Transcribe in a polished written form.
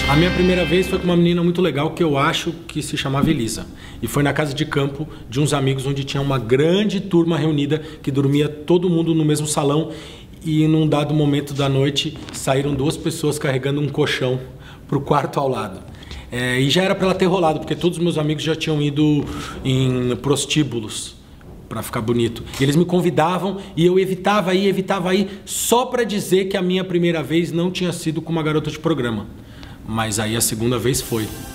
A minha primeira vez foi com uma menina muito legal que eu acho que se chamava Elisa. E foi na casa de campo de uns amigos onde tinha uma grande turma reunida que dormia todo mundo no mesmo salão. E num dado momento da noite saíram 2 pessoas carregando um colchão pro quarto ao lado. E já era para ela ter rolado, porque todos os meus amigos já tinham ido em prostíbulos para ficar bonito. E eles me convidavam e eu evitava ir, só para dizer que a minha primeira vez não tinha sido com uma garota de programa. Mas aí a segunda vez foi.